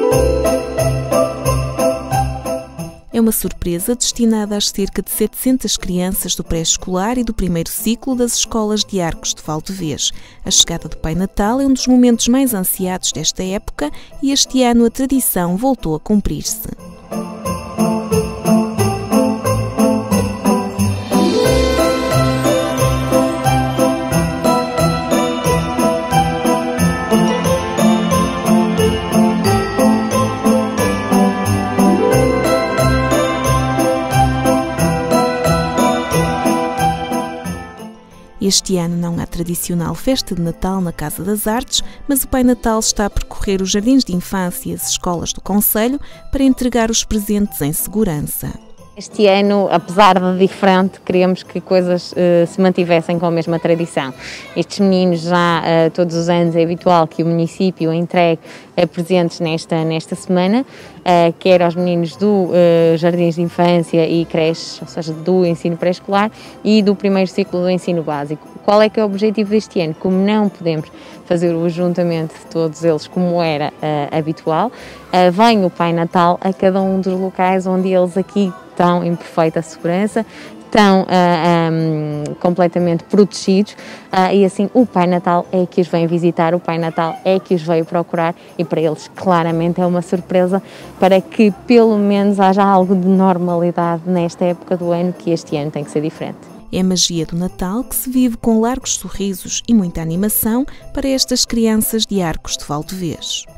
É uma surpresa destinada às cerca de 700 crianças do pré-escolar e do primeiro ciclo das escolas de Arcos de Valdevez. A chegada do Pai Natal é um dos momentos mais ansiados desta época e este ano a tradição voltou a cumprir-se. Este ano não há tradicional festa de Natal na Casa das Artes, mas o Pai Natal está a percorrer os jardins de infância e as escolas do concelho para entregar os presentes em segurança. Este ano, apesar de diferente, queríamos que coisas se mantivessem com a mesma tradição. Estes meninos já todos os anos é habitual que o município entregue presentes nesta semana, quer aos meninos do jardins de infância e creches, ou seja, do ensino pré-escolar e do primeiro ciclo do ensino básico. Qual é que é o objetivo deste ano? Como não podemos fazer o ajuntamento de todos eles como era habitual, vem o Pai Natal a cada um dos locais onde eles aqui estão em perfeita segurança, estão completamente protegidos e assim o Pai Natal é que os vem visitar, o Pai Natal é que os veio procurar e para eles claramente é uma surpresa para que pelo menos haja algo de normalidade nesta época do ano, que este ano tem que ser diferente. É a magia do Natal que se vive com largos sorrisos e muita animação para estas crianças de Arcos de Valdevez.